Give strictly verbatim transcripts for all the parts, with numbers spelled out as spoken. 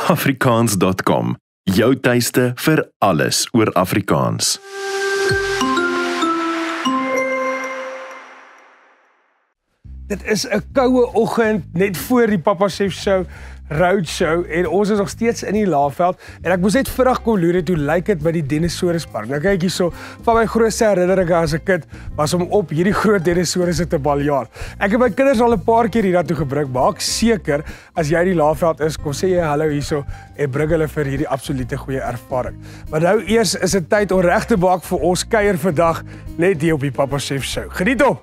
afrikaans punt com. Jou tuiste vir alles oor Afrikaans. Dit is 'n koue oggend net voor die Papa Chef Show Roadshow en ons is nog steeds in die Laagveld en ek moes net vinnig kom loer het hoe lyk dit by die Dinosauruspark. Nou kyk hierso, van my grootste herinneringe as 'n kind was om op hierdie groot dinosourusse te baljaar. Ek het my kinders al 'n paar keer hiernatoe gebring. Maak seker as jy in die Laagveld is, kom sê jy hallo hierso en bring hulle vir hierdie absolute goeie ervaring. Maar nou eers is dit tyd om reg te maak vir ons kuier vandag net hier op die Papa Chef Show. Geniet hom.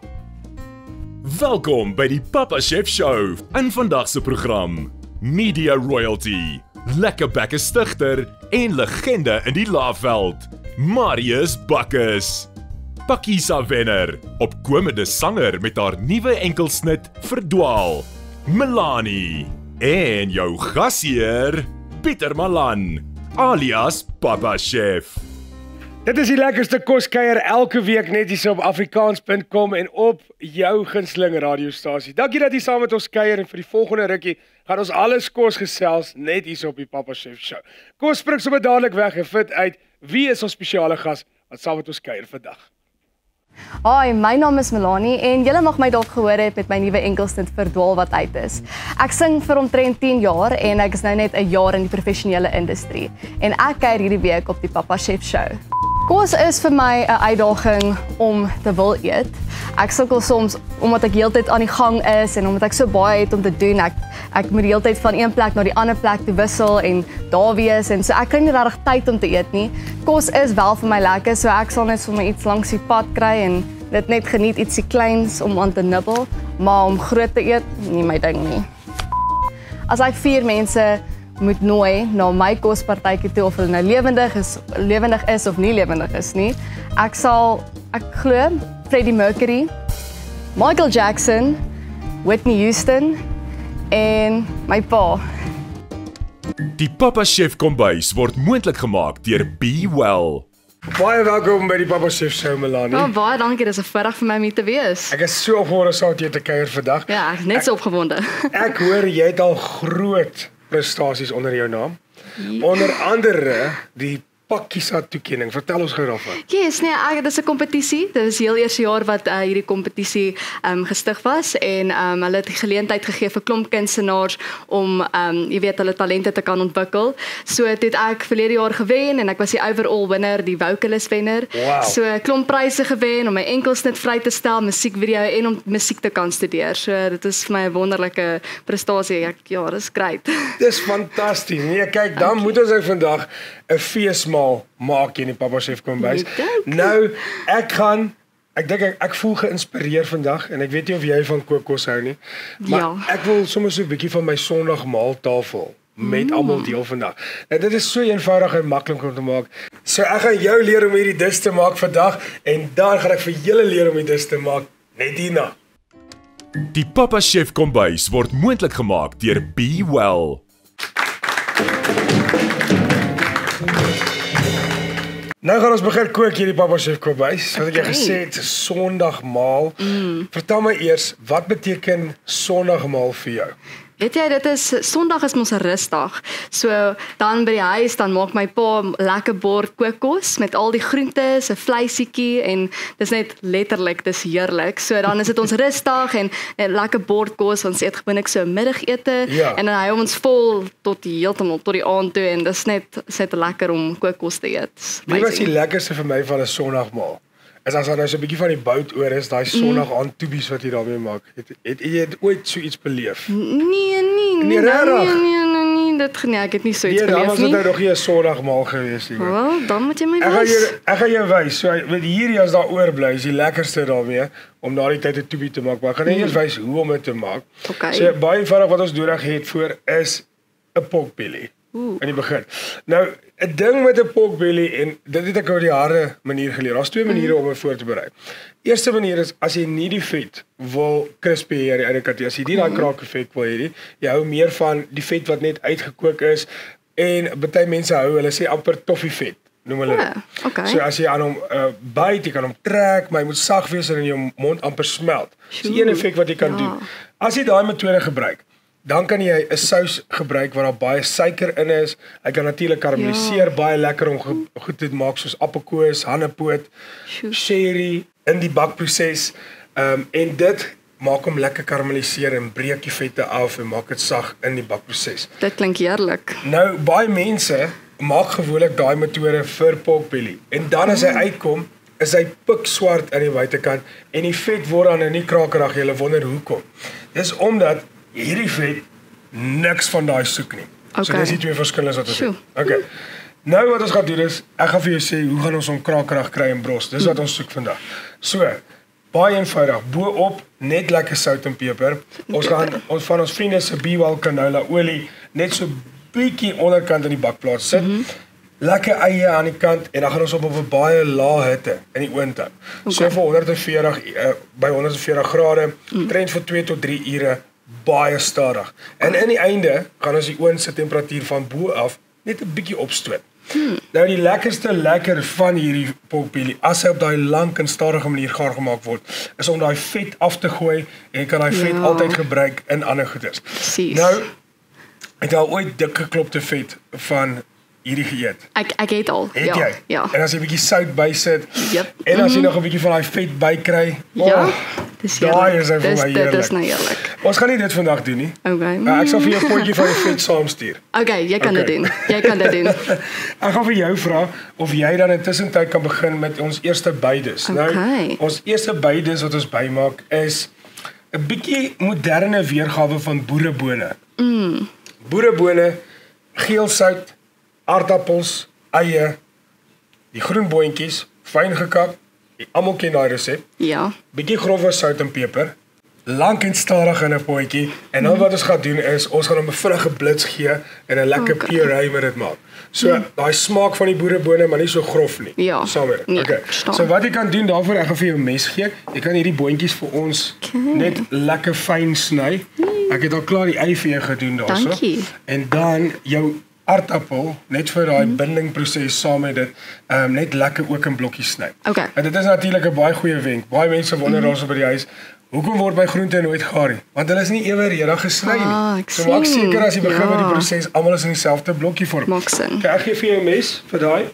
Welkom by die Papa Chef Show. In vandag se program Media Royalty, Lekkerbekke stigter en legende in die Laagveld, Marius Bakkes. Pakisa wenner, opkomende sanger met haar nuwe enkelsnit Verdwaal, Melanie. En jou gasheer, Pieter Malan, alias Papa Chef. Dit is die lekkerste koskuier elke week net hier op afrikaans punt com en op jou gunsteling radiostasie. Dankie dat jy saam met ons kuier en vir die volgende rukkie gaan ons alles kos gesels net hier op die Papa Chef Show. Kom ons spring sommer dadelik weg en vind uit wie is ons spesiale gas wat saam met ons kuier vandag. Hi, my naam is Melanie en julle mag my dalk gehoor het met my nuwe enkelsnit Verdwaal wat uit is. Ek sing vir omtrent tien jaar en ek is nou net 'n jaar in die professionele industrie en ek kuier hierdie week op die Papa Chef Show. Kos is vir my 'n uitdaging om te wil eet. Ek sukkel soms omdat ek heeltyd aan die gang is en omdat ek so baie het om te doen. Ek ek moet die heeltyd van een plek na die ander plek toe wissel en daar wees en so ek kry nie regtig tyd om te eet nie. Kos is wel vir my lekker, so ek sal net vir my iets langs die pad kry en dit net geniet ietsie kleins om aan te nibbel, maar om groot te eet, nie my ding nie. As ek vier mense moet nooi na my kospartytjie toe of hulle nou lewendig is, lewendig is of nie lewendig is nie. Ek sal, ek glo, Freddie Mercury, Michael Jackson, Whitney Houston en my pa. Die Papa Chef kombuis word moontlik gemaak deur Be Well. Baie welkom by die Papa Chef Show, Melanie. Oh, baie dankie, dis 'n voorreg vir my om hier te wees. Ek is so opgewonde saam met jou te kuier vandag. Ja, ek is net so opgewonde. Ek hoor jy het al groot prestasies onder jou naam. Ja. Onder andere die Pakisa toekenning. Vertel ons gou daarvan. Yes, nee, ek, dit is 'n kompetisie. Dit is heel eerste jaar wat uh, hierdie kompetisie um, gestig was en um, hulle het die geleentheid gegee vir klomp kunstenaars om um, jy weet hulle talente te kan ontwikkel. So het ek verlede jaar gewen en ek was die overall winner, die vocalist wenner. Wow. So klomp pryse gewen om my enkelsnit vry te stel, musiekvideo en om musiek te kan studeer. So dit is vir my 'n wonderlike prestasie. Ek ja, dis great. Dis fantasties. Nee, kyk, dan moet ons nou vandag 'n feesmaal maak in die Papa Chef kombuis. Nou, ek gaan ek dink ek, ek voel geïnspireer vandag en ek weet nie of jy van kookos hou nie, maar ja. Ek wil sommer so 'n bietjie van my Sondagmaaltafel met mm. almal deel vandag. Nou dit is so eenvoudig en maklik om te maak. So ek gaan jou leer om hierdie dis te maak vandag en dan gaan ek vir julle leer om die dis te maak net hierna. Die Papa Chef kombuis word moontlik gemaak deur Be Well. Nou gaan ons begin kook hier die Papa Chef kombuis. Wat ek jy gesê het, Sondagmaal. Mm. Vertel my eers, wat beteken Sondagmaal vir jou? Weet jy, dit is Sondag is mos 'n rusdag. So dan by die huis dan maak my pa lekker bord kookkos met al die groentes, 'n vleisietjie en dis net letterlik, dis heerlik. So dan is dit ons rusdag en 'n lekker bord kos, ons eet gewoonlik so 'n middagete ja. En dan hou ons vol tot die heeltemal tot die aand toe en dis net net lekker om kookkos te eet. Wie was die lekkerste vir my van 'n Sondagmaal? Is as daar nou so 'n bietjie van die bout oor is, daai Sondag aan toebies wat jy daarmee maak. Het, het, het jy ooit so iets beleef? Nee, nee, nee, nee, nee, nee, nee, nee, dit nee, ek het nie so iets nee, beleef nie. Dan was dit nou nog nie 'n Sondagmaal gewees nie. Wel, dan moet jy my wys. Ek gaan jou ek gaan jou wys. So weet hierdie as daar oorbly, is die lekkerste daarmee om na die tyd 'n toebie te maak. Maar ek gaan net eers wys hoe om dit te maak. Okay. So baie eenvoudig wat ons nodig het voor is 'n pork belly. Oeh. In die begin. Nou, 'n ding met 'n pork belly en dit het ek oor die jare manier geleer. Daar's twee maniere mm. om dit voor te berei. Eerste manier is as jy nie die vet wil crispy hê aan die ander kant, as jy nie daai krake vet wil hê nie, jy hou meer van die vet wat net uitgekook is en baie mense hou, hulle sê amper toffee vet. Noem hulle ja, okay. So as jy aan hom uh, byt, jy kan hom trek, maar hy moet sag wees en in jou mond amper smelt. Dis die een effek wat jy kan ja. doen. As jy daai metode gebruik, Dan kan jy 'n sous gebruik waar daar baie suiker in is. Hy kan natuurlik karamelliseer, ja. baie lekker om ge, goed te maak soos appelkoos, hanepoot, sherry in die bakproses. Um, en dit maak hom lekker karamelliseer en breek die vette af en maak dit sag in die bakproses. Dit klink heerlik. Nou baie mense maak gewoonlik daai metode vir pork belly. En dan as hy uitkom, is hy pikswart aan die buitekant en die vet word dan nie krakerig. Jy wonder hoekom. Dis omdat hierdie vet niks van daai soek nie. Okay. So dis die twee verskille wat ons het. Okay. Nou wat ons gaan doen is, ek gaan vir jou sê hoe gaan ons hom krakerig kry en bros. Dis wat ons soek vandag. So, baie eenvoudig. Bo-op net lekker sout en peper. Ons gaan ons van ons vriende se B-well canola olie net so bietjie onderkant in die bakplaat sit. Mm -hmm. Lekker eie aan die kant en dan gaan ons op op 'n baie lae hitte in die oond hou. Okay. So vir honderd en veertig uh, by honderd en veertig grade, mm. trend vir twee tot drie ure, baie stadig. En in die einde gaan ons die oond se temperatuur van bo af net 'n bietjie opstoot. Hmm. Nou die lekkerste lekker van hierdie pork belly, as hy op daai lank en stadige manier gaar gemaak word, is om daai vet af te gooi en jy kan daai vet ja. altyd gebruik in ander goeders. Precies. Nou, het jy al ooit dik geklopte vet van hierdie geëet? Ek ek eet al. Het ja. jy? Ja. En as jy 'n bietjie sout bysit yep. en as jy mm. nog 'n bietjie van daai vet bykry, oh, ja. Dis daai is vir my heerlik. Dit is nou heerlik. Ons gaan nie dit vandag doen nie. Okay. Uh, ek sal vir jou 'n potjie van die vet saamstuur. Okay, jy kan okay. dit doen. Jy kan dit doen. Ek gaan vir jou vra of jy dan intussen tyd kan begin met ons eerste bydis. Okay. Nou, ons eerste bydis wat ons bymaak is 'n bietjie moderne weergawe van boerebone. Mm. Boerebone, geel sout, aardappels, eie, die groen boontjies, fyn gekap. Almal ken daai resep. Ja. Bietjie grove sout en peper. Lank en stadig in 'n potjie en dan wat ons gaan doen is ons gaan hom 'n vinnige blits gee en 'n lekker okay. puree met dit maak. So mm. daai smaak van die boerebone maar nie so grof nie. Ja. Saam met dit. Nee, okay. So wat jy kan doen daarvoor, ek gaan vir jou 'n mes gee. Jy kan hierdie boontjies vir ons okay. net lekker fyn sny. Ek het al klaar die ei vir jou gedoen daarso. Dankie. En dan jou aardappel net vir daai mm. bindingproses saam met dit, ehm um, net lekker ook in blokkies sny. Okay. En dit is natuurlik 'n baie goeie wenk. Baie mense wonder mm. daarso by die huis, hoekom word my groente nooit gaar nie? Want hulle is nie ewereedig gesny nie. Ah, so maak seker as jy begin ja. met die proses, almal is in dieselfde blokkie vorm. Maak sin. Okay, ek gee vir jou 'n mes vir daai.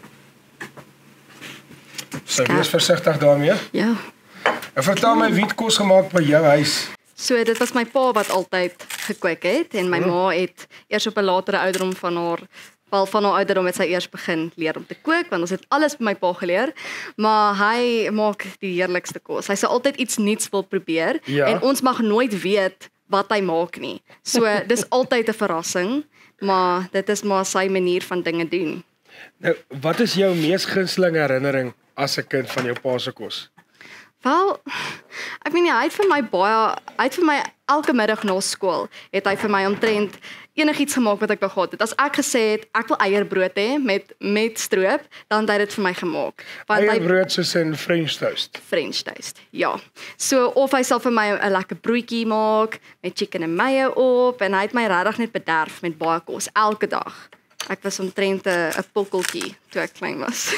So, wees versigtig daarmee. Ja. En vertel my wie het kos gemaak by jou huis? So dit was my pa wat altyd gekweek het en my hmm. ma het eers op 'n latere ouderdom van haar wel van haar ouderdom het sy eers begin leer om te kook want ons het alles by my pa geleer, maar hy maak die heerlikste kos. Hy sê altyd iets nuuts wil probeer ja. en ons mag nooit weet wat hy maak nie. So dis altyd 'n verrassing, maar dit is maar sy manier van dinge doen. Nou, wat is jou mees gunsteling herinnering as 'n kind van jou pa se kos? Wel, ek meen hy het vir my baie, hy het vir my elke middag na skool, het hy vir my omtrent enigiets gemaak wat ek wou gehad het. As ek gesê het, ek wil eierbrood hê met met stroop, dan het hy dit vir my gemaak. Want eierbrood soos in French toast? French toast, ja. So, of hy sal vir my 'n lekker broodjie maak, met chicken en mayo op, en hy het my regtig net bederf met baie kos, elke dag. Ek was omtrent 'n pokkeltjie toe ek klein was.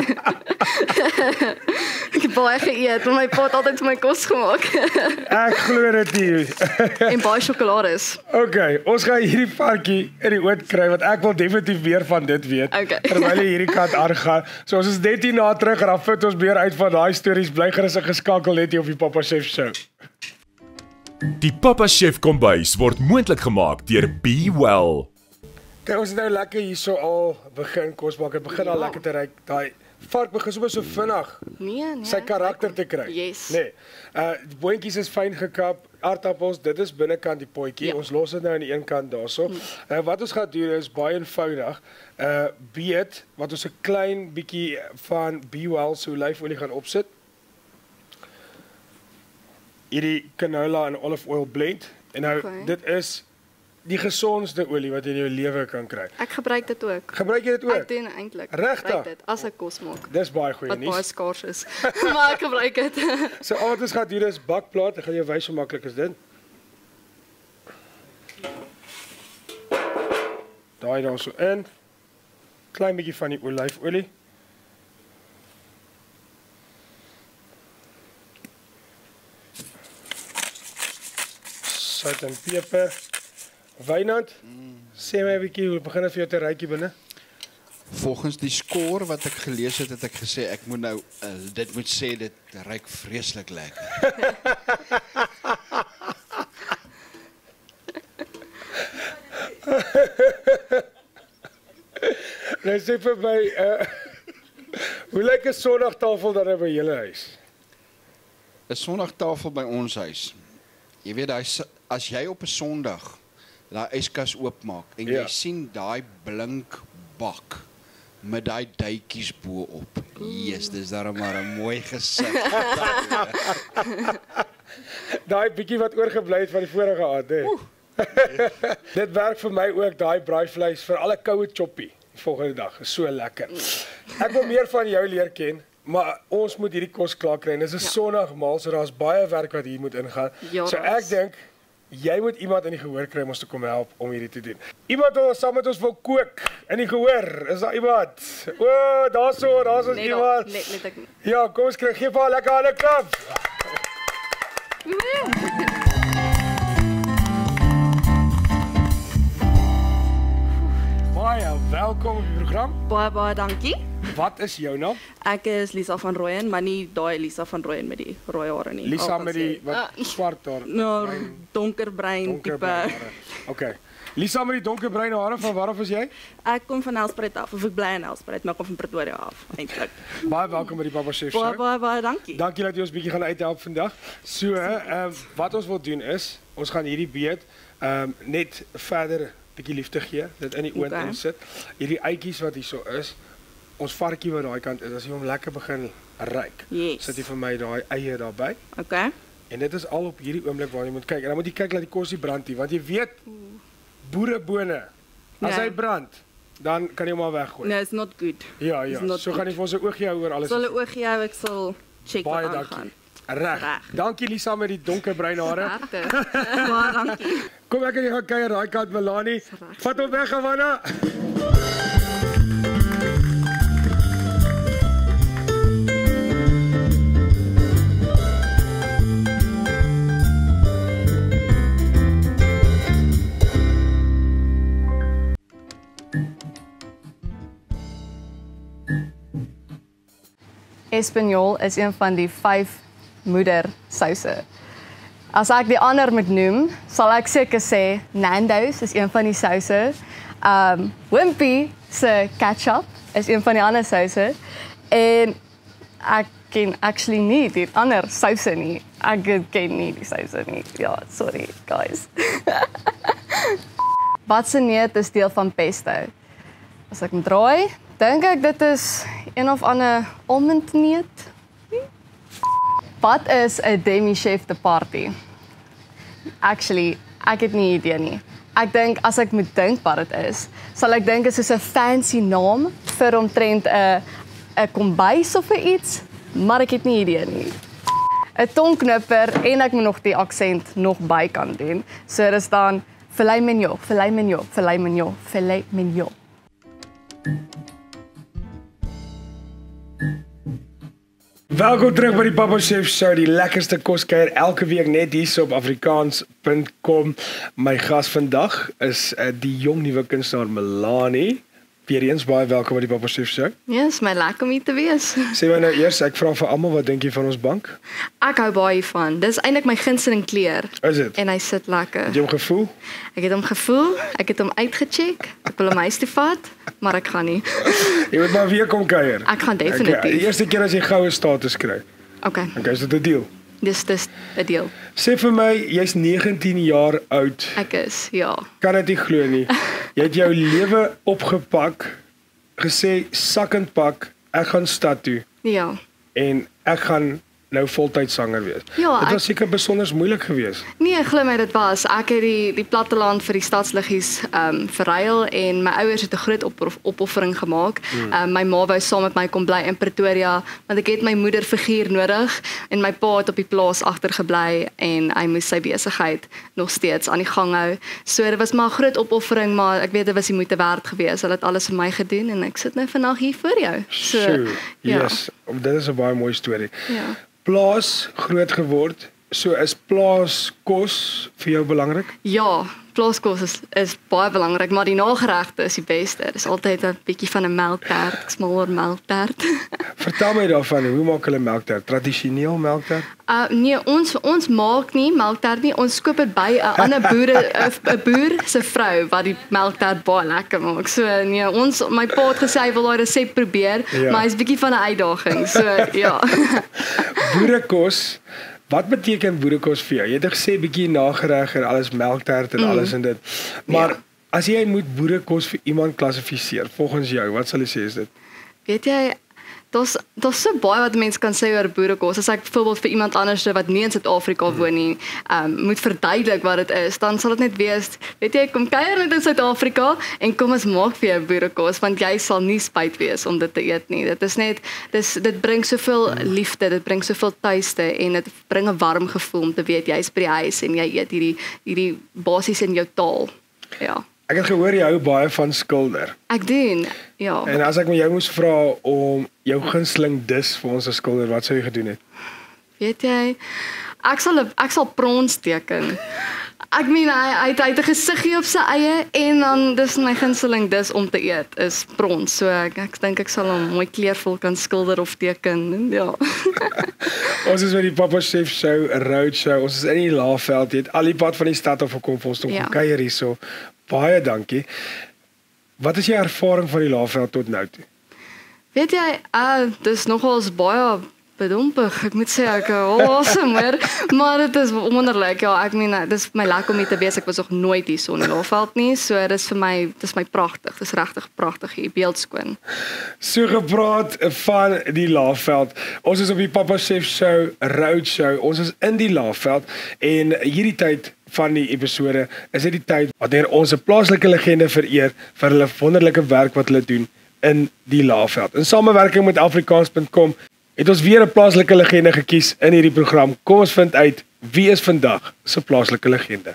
Ek het baie geëet, want my pa het altyd vir my kos gemaak. Ek glo dit nie. En baie sjokolades. Okay, ons gaan hierdie varkie in die oond kry, want ek wil definitief meer van dit weet. Okay. Terwyl jy hierdie kant aangaan. So ons is net hier na terug en dan vind ons meer uit van daai stories. Bly gerus geskakel net hier op die Papa Chef Show. Die Papa Chef kombuis word moontlik gemaak deur B-well. Kijk, ons het nou lekker hier so al begin kos maak. Het begin al lekker te ruik. Daai vark begin sommer so vinnig nee, nee, sy karakter te kry. Yes. Nee. Uh die boontjies is fyn gekap, aardappels, dit is binnekant die potjie. Ja. Ons los dit nou aan die een kant daarso. Uh wat ons gaan doen is baie eenvoudig. Uh beet wat ons 'n klein bietjie van B-well so olyfolie gaan opsit. Hierdie canola en olive oil blend. En nou okay. dit is die gesondste olie wat jy in jou lewe kan kry. Ek gebruik dit ook. Gebruik jy dit ook? Ek doen eintlik. Regtig? dit as ek kos maak. Dis baie goeie nuus. Wat baie skaars is. Maar ek gebruik dit. So wat ons gaan doen is bakplaat. Ek gaan jou wys hoe maklik is dit. Daai dan so in. Klein bietjie van die olyfolie. Sout en peper. Wynand, sê my 'n bietjie, hoe begin dit vir jou te rykie binne? Volgens die score wat ek gelees het, het ek gesê ek moet nou uh, dit moet sê dit ruik vreeslik lekker. Nou sê vir my, uh, hoe lyk 'n Sondagtafel dan by julle huis? 'n Sondagtafel by ons huis. Jy weet, as jy op 'n Sondag daai yskas oopmaak en jy ja. sien daai blink bak met daai duitjies bo-op. Jesus, dis darem maar 'n mooi gesig. Daai bietjie wat oorgebly het van die vorige aand, hè. Dit werk vir my ook, daai braaivleis vir alle koue choppie die volgende dag. Is so lekker. Ek wil meer van jou leer ken, maar ons moet hierdie kos klaar kry. Dis 'n ja. Sondagmaal, so daar's baie werk wat hier moet ingaan. Ja, so ek dink jy moet iemand in die gehoor kry om ons te kom help om hierdie te doen. Iemand wat saam met ons wil kook in die gehoor. Is daar iemand? O, oh, daarso, daar's ons iemand. Net net ek. Ja, kom ons kry gee vir haar lekker hande klap. Baie welkom op die program. Baie baie dankie. Wat is jou naam? Ek is Lisa van Rooyen, maar nie daai Lisa van Rooyen met die rooi hare nie. Lisa met die wat swart haar. Nou, donkerbruin tipe. Okay. Lisa met die donkerbruin hare, van waar af is jy? Ek kom van Nelspruit af, of ek bly in Nelspruit, maar ek kom van Pretoria af eintlik. Baie welkom by die Papa Chef Show. Baie baie baie dankie. Dankie dat jy ons bietjie gaan uithelp vandag. So, ehm uh, wat ons wil doen is, ons gaan hierdie beet ehm um, net verder bietjie liefde gee, dit in die oond okay. insit. Hierdie uitjies wat hier so is, ons varkie wat daai kant is, as jy hom lekker begin ruik, yes. sit jy vir my daai eie daarby. Okay. En dit is al op hierdie oomblik waar jy moet kyk. En dan moet jy kyk dat die kos nie brand nie, want jy weet boerebone, as yeah. hy brand, dan kan jy hom maar weggooi. No, it's not good. Ja, ja. So good. gaan jy vir ons 'n oogie hou oor alles. Sal 'n oogie hou, ek sal check wat aangaan. Reg. Dankie Lisa met die donkerbruin hare. Baie dankie. Kom ek en jy gaan kuier daai kant Melanie. Vat hom weg, Gawanna. Espanol is een van die vyf moedersouse. As ek die ander moet noem, sal ek seker sê Nando's is een van die souse. Um Wimpy se ketchup is een van die ander souse. En ek ken actually nie die ander souse nie. Ek ken nie die souse nie. Ja, sorry guys. Wat se neut is deel van pesto? As ek hom draai, dink ek dit is een of ander almondneut. Wat is 'n demi-chef de party? Actually, ek het nie idee nie. Ek dink as ek moet dink wat dit is, sal ek dink dit is 'n fancy naam vir omtrent 'n 'n kombuis of iets, maar ek het nie idee nie. 'n Tongknipper en ek moet nog die aksent nog by kan doen. So dis dan filet mignon, filet mignon, filet mignon, filet mignon. Welkom terug by die Papa Chef Show, die lekkerste koskuier elke week net hier so op afrikaans punt com. My gas vandag is uh, die jong nuwe kunstenaar Melanie. Weer eens baie welkom by die Papa Chef Show. Ja, is my lekker om hier te wees. Sê my nou eers, ek vra vir almal, wat dink jy van ons bank? Ek hou baie van. Dis eintlik my gunsteling kleur. Is dit? En hy sit lekker. Het jy hom gevoel? Ek het hom gevoel, ek het hom uitgecheck. Ek wil hom huis toe vat, maar ek gaan nie. Jy moet maar weer kom kuier. Ek gaan definitief. Okay, die eerste keer as jy goue status kry. Okay. Okay, is dit 'n deal? Dis dis 'n deal. Sê vir my, jy's negentien jaar oud. Ek is, ja. Kan dit nie glo nie. Jy het jou lewe opgepak, gesê sak en pak, ek gaan stad toe. Ja. En ek gaan nou voltyds sanger wees. Ja, dit was ek, seker besonder moeilik geweest. Nee, glo my dit was. Ek het die die platteland vir die stadsliggies ehm um, verruil en my ouers het 'n groot op, opoffering gemaak. Ehm um, my ma wou saam met my kom bly in Pretoria, want ek het my moeder figuur nodig en my pa het op die plaas agtergebly en hy moes sy besigheid nog steeds aan die gang hou. So dit was maar 'n groot opoffering, maar ek weet dit was die moeite werd geweest. Hulle het alles vir my gedoen en ek sit nou vandag hier voor jou. So Sjoe, ja. Yes, dit is 'n baie mooi storie. Ja. Plaas groot geword, So is plaaskos vir jou belangrik? Ja, plaaskos is is baie belangrik, maar die nageregte is die beste. Dis altyd 'n bietjie van 'n melktert, ek smal oor melktert. Vertel my daarvan, hoe maak hulle melktert? Tradisioneel melktert? Uh nee, ons ons maak nie melktert nie. Ons koop dit by 'n ander boere 'n boer se vrou wat die melktert baie lekker maak. So nee, ons my pa het gesê hy wil daai resep probeer, Ja. maar hy's bietjie van 'n uitdaging. So ja. Boerekos, wat beteken boerekos vir jou? Jy het gesê bietjie nagereg en alles melktert en mm. alles en dit. Maar ja. as jy moet boerekos vir iemand klassifiseer, volgens jou, wat sal jy sê is dit? Weet jy, daar's daar's so baie wat mense kan sê oor boerekos. As ek byvoorbeeld vir iemand anders wat nie in Suid-Afrika woon nie, um, moet verduidelik wat dit is, dan sal dit net wees, weet jy, kom kuier net in Suid-Afrika en kom ons maak vir jou boerekos, want jy sal nie spyt wees om dit te eet nie. Dit is net dis dit bring soveel liefde, dit bring soveel tuiste en dit bring 'n warm gevoel om te weet jy's by die huis en jy eet hierdie hierdie basies in jou taal. Ja. Ek het gehoor jy hou baie van skilder. Ek doen. Ja. En as ek met jou moes vra om jou gunsteling dis vir ons as skilder, wat sou jy gedoen het? Weet jy, ek sal ek sal prons teken. Ek meen hy hy het, hy het 'n gesiggie op sy eie en dan dis my gunsteling dis om te eet is prons. So ek ek dink ek sal hom mooi kleurvol kan skilder of teken. Ja. Ons is met die Papa Chef Show, 'n roadshow. Ons is in die Laagveld. Jy het al die pad van die stad af gekom vir ons om Ja. te kuier hierso. Baie dankie. Wat is jou ervaring van die Laagveld tot nou toe? Weet jy, uh dis nogals baie bedompig. Ek moet sê ek awesome hoor, maar dit is wonderlik. Ja, ek meen dis vir my lekker om hier te wees. Ek was nog nooit hier so in die Laagveld nie. So dis vir my dis my pragtig. Dis regtig pragtig hier, beeldskoon. So gepraat van die Laagveld. Ons is op die Papa Chef Show, roadshow. Ons is in die Laagveld en hierdie tyd van die episode is dit die tyd wanneer ons 'n plaaslike legende vereer vir hulle wonderlike werk wat hulle doen in die Laagveld. In samewerking met Afrikaans punt com het ons weer 'n plaaslike legende gekies in hierdie program. Kom ons vind uit wie is vandag se plaaslike legende.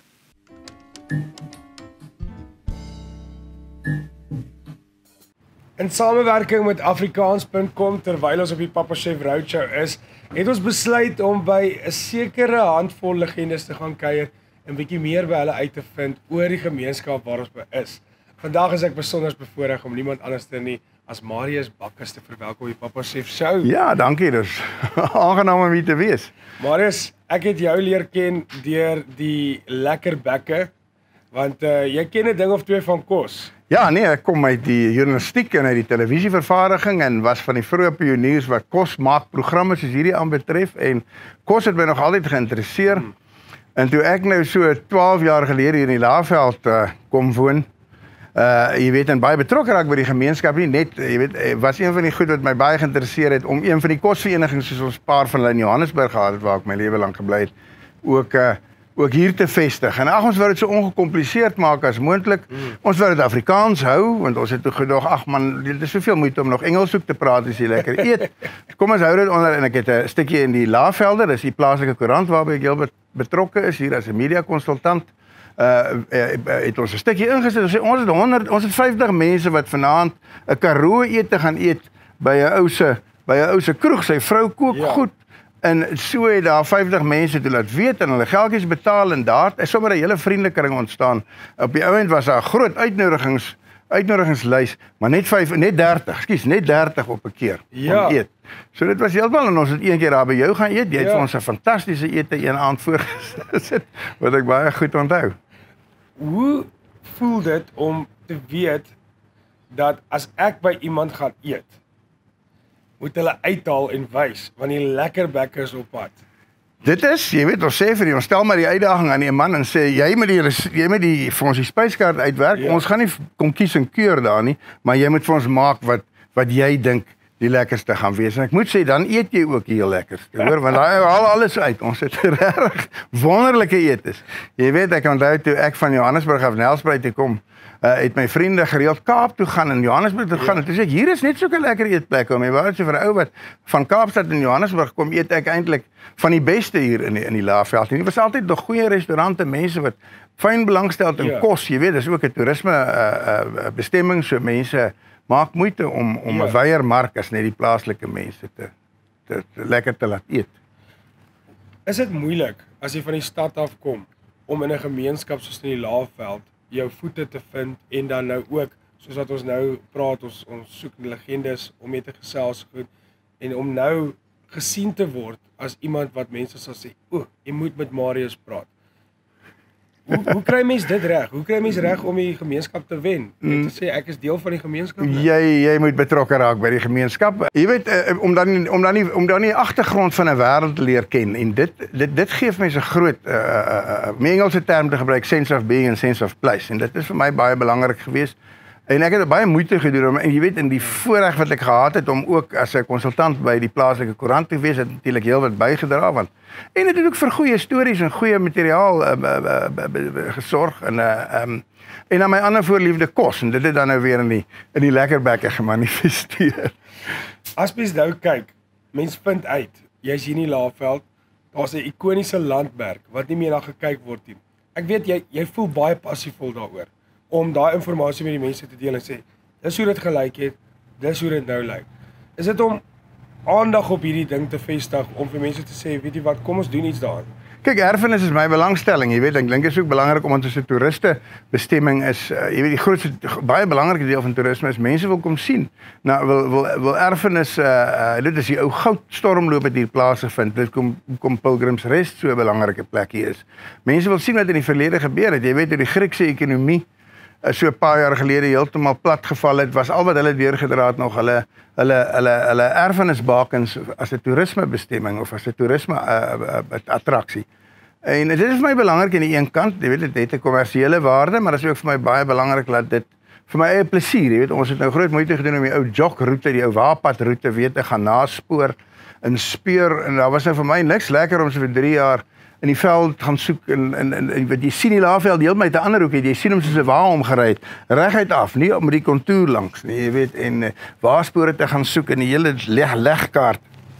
In samewerking met Afrikaans punt com terwyl ons op die Papa Chef Roadshow is, het ons besluit om by 'n sekere handvol legendes te gaan kuier en bietjie meer by hulle uit te vind oor die gemeenskap waar ons by is. Vandag is ek besonder bevoorreg om niemand anders te nie as Marius Bakkes te verwelkom op die Papa Chef Show. Ja, dankie, dis aangenaam om hier te wees. Marius, ek het jou leer ken deur die lekker bekke, want uh, jy ken 'n ding of twee van kos. Ja, nee, ek kom uit die journalistiek en uit die televisievervaardiging en was van die vroeë pioniers wat kos maak programme soos hierdie aanbetref en kos het my nog altyd geïnteresseer. Hmm. En toe ek nou so twaalf jaar gelede hier in die Laagveld uh, kom woon, uh jy weet en baie betrokke raak by die gemeenskap nie net, jy weet, was een van die goed wat my baie geïnteresseer het om een van die kosverenigings soos ons paar van hulle in Johannesburg gehad het waar ek my lewe lank gebly het, ook uh ook hier te vestig. En ag ons wou dit so ongecompliseerd maak as moontlik. Mm. Ons wou dit Afrikaans hou want ons het toe gedog, ag man, dit is soveel moeite om nog Engels ook te praat as jy lekker eet. Kom ons hou dit onder en ek het 'n stukkie in die Laagvelde, dis die plaaslike koerant waarby ek heel betrokke is hier as 'n media konsultant. Uh, het ons 'n stukkie ingesit. Ons sê ons het honderd, ons het vyftig mense wat vanaand 'n Karoo ete gaan eet by 'n ou se by 'n ou se kroeg. Sy vrou kook ja. goed. En so het daar vyftig mense toe laat weet en hulle geldjies betaal en daar is sommer 'n hele vriendelike kring ontstaan. Op die ouend was daar 'n groot uitnodigings uitnodigingslys, maar net vyf net dertig, ekskuus, net dertig op 'n keer ja. om eet. So dit was heeltemal en ons het een keer daar by jou gaan eet. Jy het ja. vir ons 'n fantastiese ete een aand voorgesit wat ek baie goed onthou. Hoe voel dit om te weet dat as ek by iemand gaan eet, moet hulle uithaal en wys want die lekker bekke is op pad? Dit is, jy weet, ons sê vir die, ons stel maar die uitdaging aan die man en sê, jy moet die, jy moet die vir ons die spyskaart uitwerk, ja. Ons gaan nie kom kies en keur daar nie, maar jy moet vir ons maak wat, wat jy dink die lekkerste gaan wees. En ek moet sê, dan eet jy ook heel lekkerste, hoor, want daai haal alles uit. Ons het regtig wonderlike eetes. Jy weet, ek onthou toe ek van Johannesburg af Nelspruit toe kom, uh, het my vriende gereeld Kaap toe gaan en Johannesburg toe gaan. Ja. En toe sê ek, hier is net soke lekker eetplekke. Om jy waar so vir 'n ou wat van Kaapstad in Johannesburg kom, eet ek eintlik van die beste hier in die, in die Laagveld. En dit was altyd nog goeie restaurante, mense wat fyn belangstel in ja. kos. Jy weet, dis ook 'n toerisme uh, uh, bestemming, so mense maak moeite om om 'n ja. wyeer mark as net die plaaslike mense te, te, te lekker te laat eet. Is dit moeilik as jy van die stad af kom om in 'n gemeenskap soos in die Laagveld jou voete te vind en dan nou ook soos wat ons nou praat, ons ons soek legendes om mee te gesels goed en om nou gesien te word as iemand wat mense sal sê, o, jy moet met Marius praat. Hoe hoe kry mens dit reg? Hoe kry mens reg om die gemeenskap te wen? Net te sê ek is deel van die gemeenskap. Jy jy moet betrokke raak by die gemeenskap. Jy weet uh, om dan om dan nie om dan nie agtergrond van 'n wêreld te leer ken en dit dit dit gee mense 'n groot uh, uh, uh, Engelse term te gebruik, sense of being en sense of place en dit is vir my baie belangrik geweest. En ek het baie moeite gedoen en jy weet in die voorreg wat ek gehad het om ook as 'n konsultant by die plaaslike koerant te wees, het natuurlik heelwat bygedra want en dit het ook vir goeie stories en goeie materiaal uh, uh, uh, uh, gesorg en uh, um, en aan my ander voorliefde kos en dit het dan nou weer in die in die lekkerbekke gemanifesteer. As mens nou kyk, mens vind uit, jy's hier in die Laagveld, daar's 'n ikoniese landmerk wat nie meer na gekyk word nie. Ek weet jy jy voel baie passievol daaroor om daai inligting met die mense te deel en sê, dis hoe dit gelyk het, dis hoe dit nou lyk. Is dit om aandag op hierdie ding te vestig om vir mense te sê, weet jy wat, kom ons doen iets daaraan. Kyk, erfenis is my belangstelling, jy weet, ek dink dit is ook belangrik omdat ons 'n toeriste bestemming is, uh, jy weet, die grootste, baie belangrike deel van toerisme is, mense wil kom sien, nou, wil, wil, wil erfenis, uh, uh, dit is die ou goudstormloop het hier plaasgevind, dit kom, kom Pilgrims Rest so 'n belangrike plek hier is. Mense wil sien wat in die verlede gebeur het, jy weet, hoe die Griekse ekonomie, so 'n paar jaar gelede heeltemal plat geval het, was al wat hulle deurgedra het nog hulle hulle hulle hulle erfenisbakens as 'n toerismebestemming of as 'n toerisme uh, uh, attraksie. En dit is vir my belangrik aan die een kant, jy weet dit het 'n kommersiële waarde, maar dit is ook vir my baie belangrik dat dit vir my eie plesier, jy weet ons het nou groot moeite gedoen om die ou jogroete, die ou waarpadroete weet te gaan naspoor en speur en daar was nou vir my niks lekker om so vir drie jaar in die veld gaan soek en en en wat jy sien die Laagveld heel met 'n ander hoek, jy sien hom soos 'n wa omgery het, reguit af, nie met die kontour langs nie, jy weet en uh, waar spore te gaan soek en die hele leg legkaart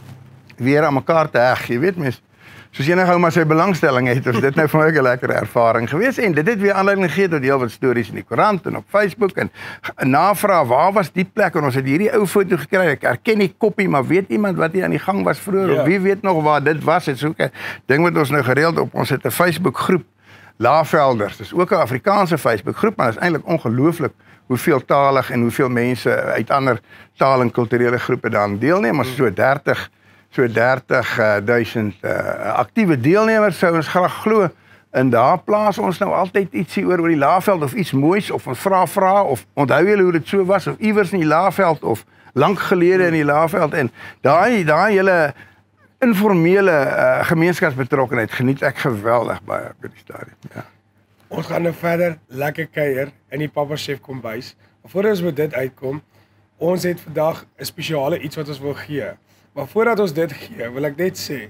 weer aan mekaar te heg, jy weet mens. Soos enige ou maar sy belangstelling het, is dit nou vir my 'n lekker ervaring geweest en dit het weer aanleiding gegee tot heel wat stories in die koerant en op Facebook en navraag, waar was die plek en ons het hierdie ou foto gekry, ek herken die koppie, maar weet iemand wat hier aan die gang was vroeër Ja. of wie weet nog waar dit was, het so 'n ding wat ons nou gereeld op, ons het 'n Facebook groep, Laagvelders, dis ook 'n Afrikaanse Facebook groep, maar dit is eintlik ongelooflik hoeveel talig en hoeveel mense uit ander taal en kulturele groepe daaraan deelneem, ons so dertig so dertig duisend uh, aktiewe deelnemers sou ons graag glo en daar plaas ons nou altyd ietsie oor oor die Laagveld of iets moois of ons vra vra of onthou julle hoe dit so was of iewers in die Laagveld of lank gelede in die Laagveld en daai daai hele informele uh, gemeenskapsbetrokkenheid geniet ek geweldig baie by die stadium. Ja. Ons gaan nou verder lekker kuier in die Papa Chef kombuis. Maar voordat ons met dit uitkom, ons het vandag 'n spesiale iets wat ons wil gee. Maar voordat ons dit gee, wil ek net sê,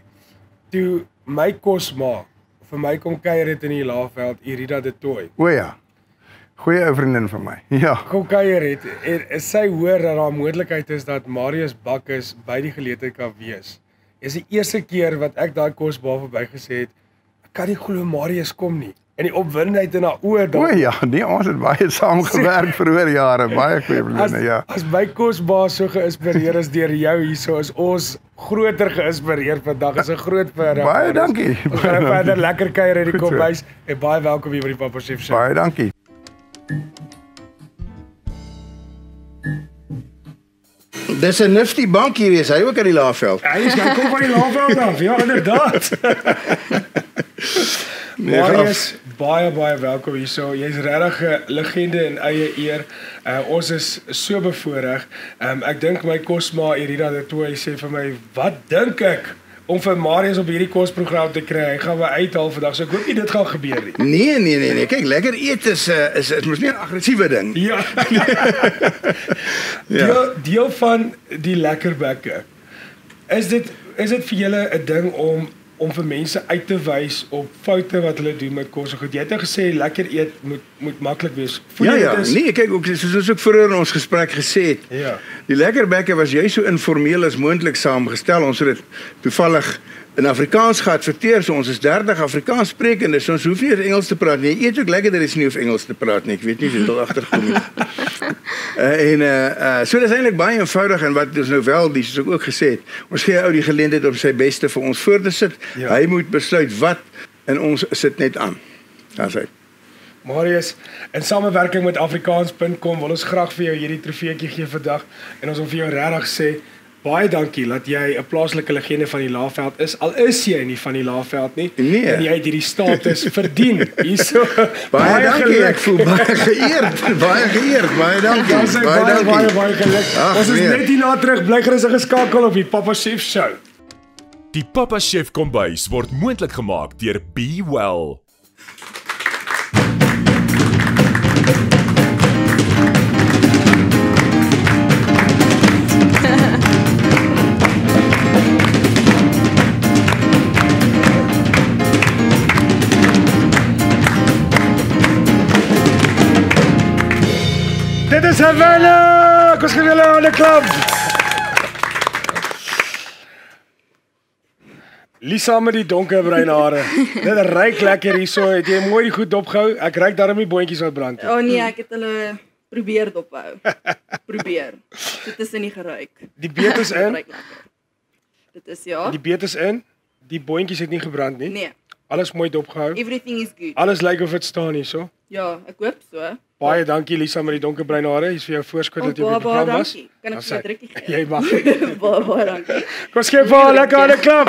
toe my kosma vir my kom kuier het in die Laagveld, Irida de Tooy. O ja. Goeie ou vriendin van my. Ja. Kom kuier het en sy hoor dat daar 'n moontlikheid is dat Marius Bakkes by die geleentheid kan wees. Dis die eerste keer wat ek daai kosbaar verbygesê het. Ek kan nie glo Marius kom nie. En die opwindendheid in haar oë O ja, nee, ons het baie saam gewerk vir oor jare, baie goeie vriende, ja. As my kosbaar so geïnspireer is deur jou hierso, is ons groter geïnspireer vandag. Is 'n groot voorreg. Baie dankie. Ons gaan verder lekker kuier in die kombuis en baie welkom hier by die Papa Chef Show. Baie dankie. Dis 'n nifty bank hier, is hy ook in die Laagveld? Hy is hy kom van die Laagveld af. Ja, inderdaad. Marius, baie baie welkom hierso. Jy's regtig 'n legende in eie eer. Uh, ons is so bevoorreg. Um, ek dink my kosma Irida de Tooy sê vir my, "Wat dink ek om vir Marius op hierdie kosprogram te kry? Hy gaan my uithaal vandag. So ek hoop nie dit gaan gebeur nie." Nee, nee, nee, nee. Kyk, lekker eet is uh, is is mos nie 'n aggressiewe ding. Ja. deel deel van die lekkerbekke. Is dit is dit vir julle 'n ding om om vir mense uit te wys op foute wat hulle doen met kos. Goed, jy het nou gesê lekker eet moet moet maklik wees. Voel ja, ja, is... nee, kyk ook soos ons ook vroeër in ons gesprek gesê het. Ja. Die lekkerbekke was juist so informeel as moontlik saamgestel. Ons het dit toevallig in Afrikaans geadverteer, so ons is dertig Afrikaans sprekendes, so ons hoef nie eens Engels te praat nie. Jy eet ook lekkerder as nie hoef Engels te praat nie. Ek weet nie of jy dit al agtergekom het. uh, en uh, uh, so dit is eintlik baie eenvoudig en wat ons nou wel, die soos ek ook gesê het, ons gee ou die geleentheid om sy beste vir ons voor te sit. Ja. Hy moet besluit wat en ons sit net aan. Daar's hy. Marius, in samewerking met Afrikaans punt com wil ons graag vir jou hierdie trofeetjie gee vandag en ons wil vir jou regtig sê baie dankie dat jy 'n plaaslike legende van die Laagveld is. Al is jy nie van die Laagveld nie, nee. En jy het hierdie status verdien. Hierso. Baie, baie dankie. Geluk. Ek voel baie geëerd. Baie geëerd. Baie dankie. Baie baie baie, baie, baie geluk. Ach, ons is nee. net hierna terug. Bly gerus geskakel op die Papa Chef Show. Die Papa Chef kombuis word moontlik gemaak deur Be Well. Dit is Havana! Kom skryf julle aan die klap. Lisa met die donkerbruin hare. Dit ruik lekker hierso. Het jy mooi goed dopgehou? Ek ruik daarom die boontjies wat brand. O oh nee, ek het hulle probeer dophou. Probeer. Dit is in die geruik. Die beet is in. Dit is ja. Die beet is in. Die boontjies het nie gebrand nie. Nee. Alles mooi dopgehou. Everything is good. Alles lyk of dit staan hierso. Ja, ek hoop so. Baie dankie Lisa met die donkerbruin hare. Hier's vir jou voorskot dat jy op die program was. Kan ek vir 'n drukkie gee? Jy mag. Baie baie dankie. Kom skep vir lekker aan die klap.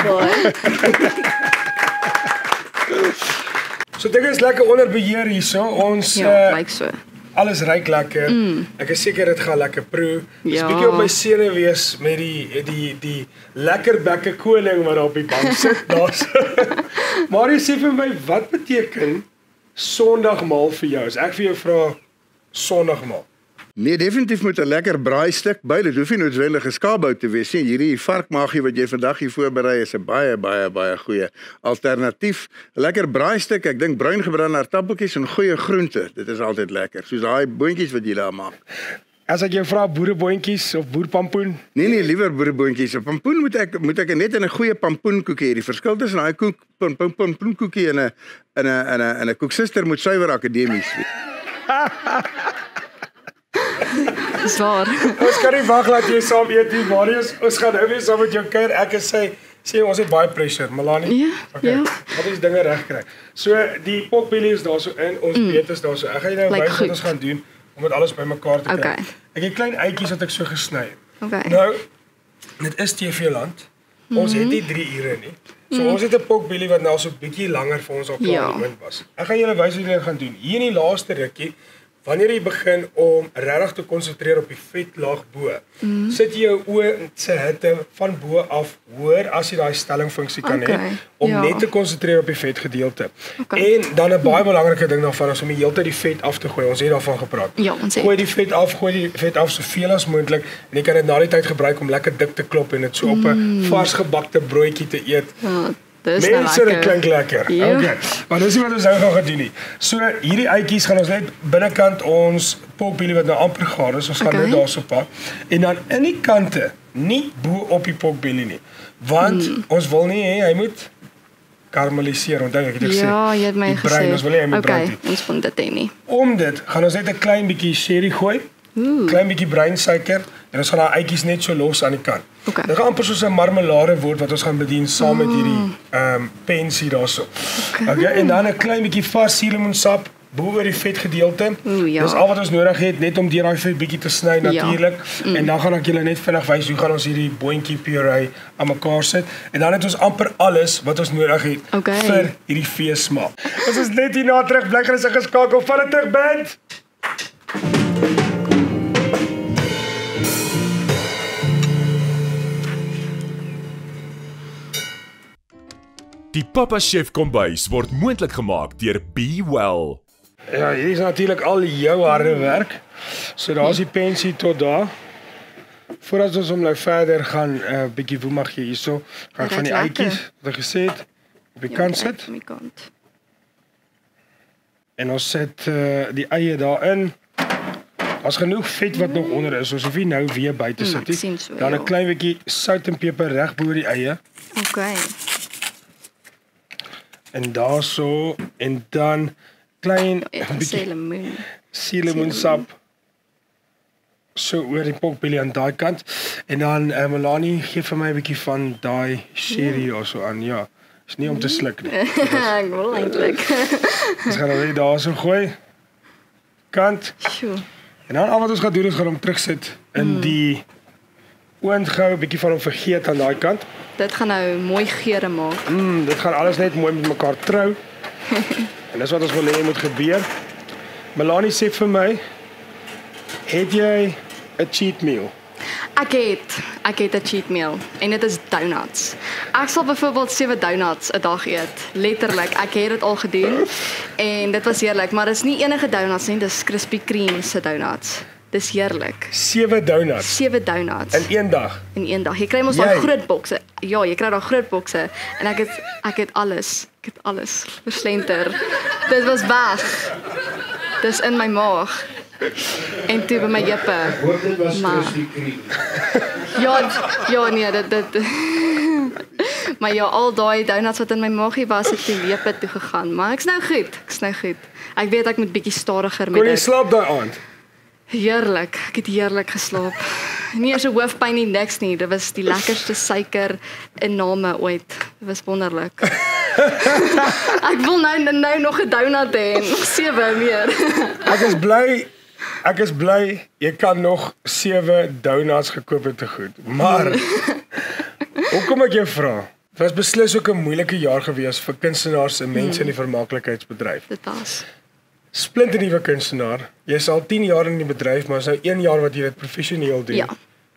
So dit is lekker onder beheer hierso. Ons Ja, uh, lyk so. alles ruik lekker. Mm. Ek is seker dit gaan lekker proe. Dis Ja. bietjie op my sene wees met die die die lekker bekke koning wat daar op die bank sit. Daar's. Maar jy sê vir my, wat beteken Sondagmaal vir jou? As ek vir jou vra Sondagmaal. Nee, definitief moet 'n lekker braaistuk by. Dit hoef nie noodwendig 'n skaapbout te wees nie. Hierdie varkmaagie wat jy vandag hier voorberei is 'n baie baie baie goeie alternatief. 'n Lekker braaistuk, ek dink bruin gebrande aardappeltjies en goeie groente. Dit is altyd lekker. Soos daai boontjies wat jy daar maak. As ek jou vra boereboontjies of boerpampoen? Nee nee, liewer boereboontjies. 'n Pampoen moet ek moet ek net in 'n goeie pampoenkoekie hê. Die verskil tussen daai koek pampoenkoekie en 'n in 'n in 'n in 'n koeksuster moet suiwer akademies wees. Dis waar. Ons kan nie wag dat jy saam eet nie, Marius. Ons gaan nou weer saam met jou kuier. Ek is sê sê ons het baie pressure, Melanie. Ja, okay. ja. Wat is dinge reg kry. So die potbelly is daar so in, ons mm. beet is daar so. Ek gaan jou nou Like wys wat ons gaan doen om dit alles bymekaar te kry. Okay. Ek het klein uitjies wat ek so gesny het. Okay. Nou, dit is T V land. Ons mm -hmm. het nie drie ure nie. So mm. ons het 'n potbelly wat nou so 'n bietjie langer vir ons al klaar Ja. in die wind was. Ek gaan julle wys hoe jy dit gaan doen. Hier in die laaste rukkie, wanneer jy begin om regtig te konsentreer op die vetlaag bo, mm. sit jy jou oë se hitte van bo af hoër as jy daai stellingfunksie kan Okay, hê om ja. net te konsentreer op die vetgedeelte. Okay. En dan 'n baie belangrike ding daarvan is om die hele tyd die vet af te gooi. Ons het daarvan gepraat. Ja, ons het. Gooi die vet af, gooi die vet af soveel as moontlik en jy kan dit na die tyd gebruik om lekker dik te klop en dit so op 'n vars gebakte broodjie te eet. Ja, dis nou Mense, dit lekker. klink lekker. Ja. Okay. Maar dis nie wat ons nou gaan gedoen nie. So hierdie uitjies gaan ons net binnekant ons potbelly wat nou amper gaar is, ons gaan Okay. dit daarso pak. En dan in die kante, nie bo op die potbelly nie. Want mm. ons wil nie hê hy moet karameliseer, onthou ek het gesê. Ja, jy het my die bruin, gesê. ons wil nie hy moet brand Okay, nie. ons vond dit hê nie. Om dit gaan ons net 'n klein bietjie sherry gooi. Ooh. Klein bietjie bruinsuiker en ons gaan daai uitjies net so los aan die kant. Okay. Dit gaan amper soos 'n marmelade word wat ons gaan bedien saam met hierdie ehm um, pensie daarso. Okay. okay. En dan 'n klein bietjie vars suurlemoensap bo oor die vetgedeelte. Oeh, ja. Dis al wat ons nodig het net om deur daai vet bietjie te sny natuurlik. Ja. Mm. En dan gaan ek julle net vinnig wys hoe gaan ons hierdie boontjie puree aan mekaar sit. En dan het ons amper alles wat ons nodig het Okay. vir hierdie feessmaak. Ons is net hierna terug, bly gerus geskakel van dit terug band. Die Papa Chef kombuis word moontlik gemaak deur Be Well. Ja, hier is natuurlik al jou harde werk. So daar's die pensie tot daar. Voordat ons hom nou verder gaan 'n uh, bietjie woe mag gee hierso, gaan ek van die Lekker. uitjies wat ek gesê het op die kant sit. Aan die kant. En ons sit uh, die eie daarin. As genoeg vet wat nog onder is, ons hoef nie nou weer buite Mm, sit ek nie. sien so, Dan ja. 'n klein bietjie sout en peper reg bo die eie. Okay. En daarso en dan klein Ek sê bietjie lemoen. suurlemoensap so oor die pokbelly aan daai kant. En dan uh, Melanie gee vir my 'n bietjie van daai sherry of so aan. Ja, is nie om te sluk nie. Ek wil eintlik. Ons gaan hom net daarso gooi. Kant. Sjoe. En dan al wat ons gaan doen is gaan hom terugsit in mm. die oondgou, 'n bietjie van hom vergeet aan daai kant. Dit gaan nou mooi geure maak. Mm, dit gaan alles net mooi met mekaar trou. En dis wat ons wil hê moet gebeur. Melanie sê vir my, het jy 'n cheat meal? Ek het, ek het 'n cheat meal en dit is donuts. Ek sal byvoorbeeld sewe donuts 'n dag eet. Letterlik, ek het dit al gedoen en dit was heerlik, maar dis nie enige donuts nie, dis Krispy Kreme se donuts. Dis heerlik. sewe donuts sewe donuts in een dag. in een dag. Jy kry mos Jy? daai groot bokse. Ja, jy kry daai groot bokse en ek het ek het alles. Ek het alles verslenter. Dit was weg. Dis in my maag. En toe by my jippe. Hoop dit was Maar- Krispy Kreme. Ja, ja nee, dit dit maar ja, al daai donuts wat in my maagie was, het toe lepe toe gegaan, maar ek's nou goed. Ek's nou goed. Ek weet ek moet bietjie stadiger met Kon jy dit. slaap daai aand? Heerlik. Ek het heerlik geslaap. Nie eens 'n hoofpyn nie, niks nie. Dit was die lekkerste suiker inname ooit. Dit was wonderlik. Ek wil nou nou nog 'n donut hê, nog sewe meer. Ek is bly ek is bly jy kan nog sewe donuts gekoop het te goed. Maar hoekom ek jou vra? Dit was beslis ook 'n moeilike jaar gewees vir kunstenaars en mense in die vermaaklikheidsbedryf. Dit was. Splinte nuwe kunstenaar. Jy's al tien jaar in die bedryf, maar is nou een jaar wat jy dit professioneel doen. Ja.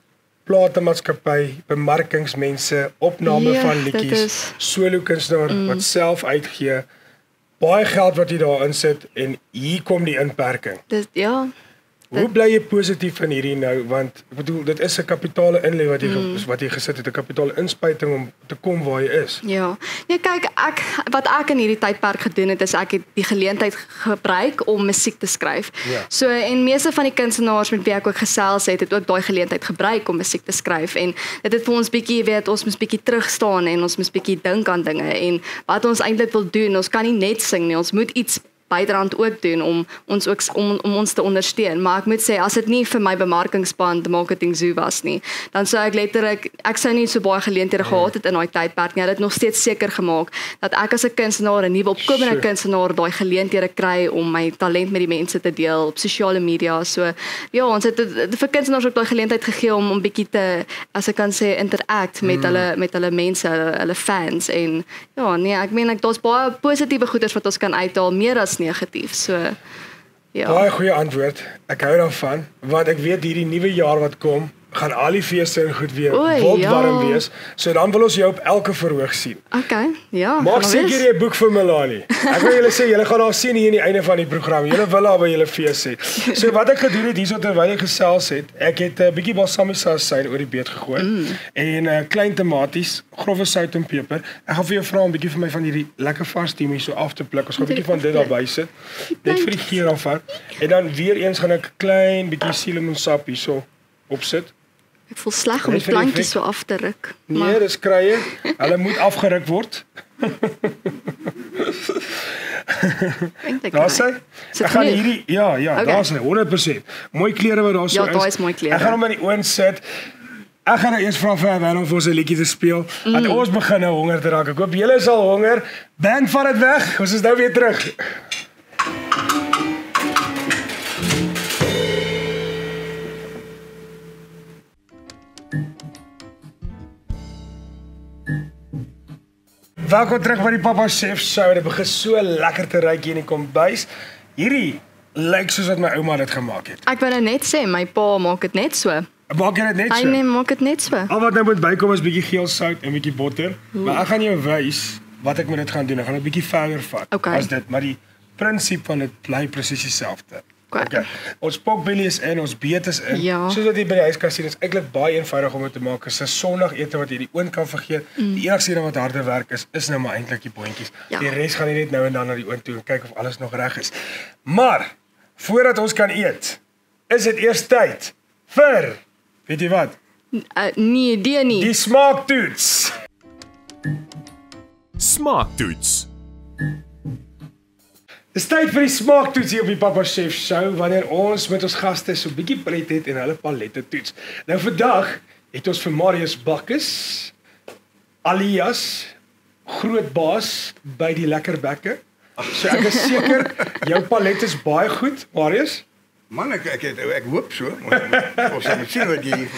Platemaatskappy, bemarkingsmense, opname Ja, van dit liedjies, is- solo kunstenaar mm. wat self uitgee. Baie geld wat jy daarin sit en hier kom die inperking. Dit ja. Hoe bly jy positief in hierdie nou want ek bedoel dit is 'n kapitale inlê wat jy mm. wat jy gesit het, 'n kapitale inspuiting om te kom waar jy is. Ja. Nee, kyk, ek wat ek in hierdie tydperk gedoen het is ek het die geleentheid gebruik om musiek te skryf. Ja. So en meeste van die kunstenaars met wie ek ook gesels het, het ook daai geleentheid gebruik om musiek te skryf en dit het vir ons bietjie, jy weet, ons moes bietjie terugstaan en ons moes bietjie dink aan dinge en wat ons eintlik wil doen. Ons kan nie net sing nie, ons moet iets bydraend ook doen om ons ook om, om ons te ondersteun. Maar ek moet sê as dit nie vir my bemarkingsspan, die marketing zoo was nie, dan sou ek letterlik ek sou nie so baie geleenthede gehad het in daai tydperk nie. Dit het nog steeds seker gemaak dat ek as 'n kunstenaar, 'n nuwe opkomende Sure. kunstenaar daai geleenthede kry om my talent met die mense te deel op sosiale media. So ja, ons het het vir kunstenaars ook daai geleentheid gegee om om bietjie te as ek kan sê interact met mm. hulle met hulle mense, hulle, hulle fans en ja, nee, ek meen ek daar's baie positiewe goeders wat ons kan uithaal meer as negatief. So ja. Baie goeie antwoord. Ek hou daarvan want ek weet hierdie nuwe jaar wat kom, gaan al die feeste en goed weer Oei, wildwarm ja. wees. So dan wil ons jou op elke verhoog sien. Okay, ja. Maak gaan seker wees. jy 'n boek vir Melanie. Ek wil julle sê julle gaan haar sien hier aan die einde van die program. Julle wil haar by julle fees hê. So wat ek gedoen het hierso terwyl ek gesels het, ek het 'n uh, bietjie balsamic suiker oor die beet gegooi mm. en 'n uh, klein tomaties, grove sout en peper. Ek gaan vir jou vra om 'n bietjie vir my van hierdie lekker vars tiemie so af te pluk. Ons gaan 'n bietjie van dit daarby sit. Net vir die geur daarvan. En dan weer eens gaan ek 'n klein bietjie suurlemoensap hierso opsit. Ek voel sleg om Net die vir die plantjies effek. so af te ruk. Nee, dis krye. Hulle moet afgeruk word. eintlik Daar sê. Is dit Ek gaan genoeg? hierdie ja, ja, Okay. daar sê honderd persent. Mooi klere wat daar so Ja, daar is mooi klere. Ek gaan hom in die oond sit. Ek gaan nou eers vra vir Herman om vir ons 'n liedjie te speel. Mm. Want ons begin nou honger te raak. Ek hoop julle is al honger. Band vat dit weg. Ons is nou weer terug. Welkom terug by die Papa Chef Show. Dit begin so lekker te ruik hier in die kombuis. Hierdie lyk soos wat my ouma dit gemaak het. Ek wou nou net sê my pa maak dit net so. Maak jy dit net Hy so? nee, maak dit net so. Al wat nou moet bykom is bietjie geel sout en bietjie botter. Maar ek gaan jou wys wat ek met dit gaan doen. Ek gaan dit bietjie verder vat Okay. as dit, maar die prinsip van dit bly presies dieselfde. Okay. Okay. Ons pokbelly is in, ons beet is in. Ja. Soos wat jy by die huis kan sien, is eintlik baie eenvoudig om dit te maak. Dit is 'n sondagete wat jy die oond kan vergeet. Mm. Die enigste ding wat harde werk is, is nou maar eintlik die boontjies. Ja. Die res gaan jy net nou en dan na die oond toe en kyk of alles nog reg is. Maar voordat ons kan eet, is dit eers tyd vir, weet jy wat? Uh, nee, die nie. Die smaaktoets. Smaaktoets. Dis tyd vir die smaaktoets hier op die Papa Chef Show, wanneer ons met ons gaste so 'n bietjie pret het en hulle palette toets. Nou vandag het ons vir Marius Bakkes, alias groot baas by die Lekker Bekke. So ek is seker jou palet is baie goed, Marius. Man, ek ek ek, ek hoop so. Ons sal sien wat jy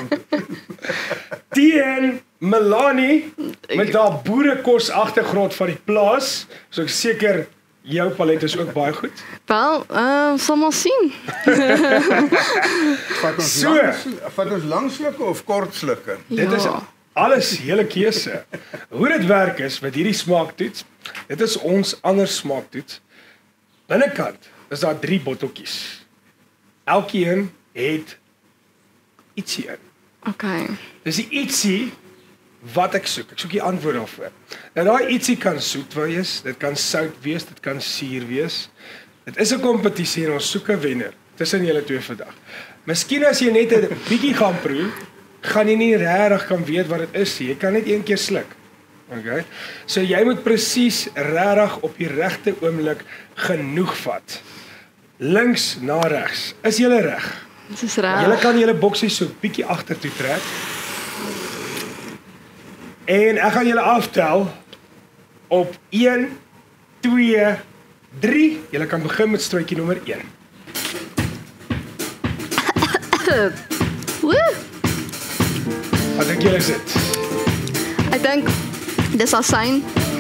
Teen Melanie met haar boerekos agtergrond van die plaas. So ek seker jou palet is ook baie goed. Wel, uh, sal maar sien. vat ons So. lang, vat ons lang slukke of kort slukke. Dit is alles hele keuse. Hoe dit werk is met hierdie smaaktoets, dit is ons ander smaaktoets. Binnekant is daar drie botteltjies. Elkeen het ietsie in. Okay. Dis die ietsie wat ek soek. Ek soek die antwoord daarvoor. Nou daai ietsie kan soet wees, dit kan sout wees, dit kan suur wees. Dit is 'n kompetisie en ons soek 'n wenner tussen julle twee vandag. Miskien as jy net 'n bietjie gaan proe, gaan jy nie regtig kan weet wat dit is nie. Jy kan net een keer sluk. Okay? So jy moet presies regtig op die regte oomblik genoeg vat. Links na regs. Is jy reg? Dit is reg. Julle kan julle boksie so bietjie agtertoe trek. En ek gaan julle aftel op een, twee, drie. Julle kan begin met strooitjie nommer een. Woe! Wat dink julle is dit? Ek dink dis asyn.